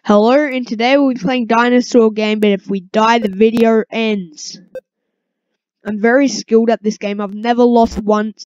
Hello, and today we'll be playing dinosaur game, but if we die, the video ends. I'm very skilled at this game. I've never lost once.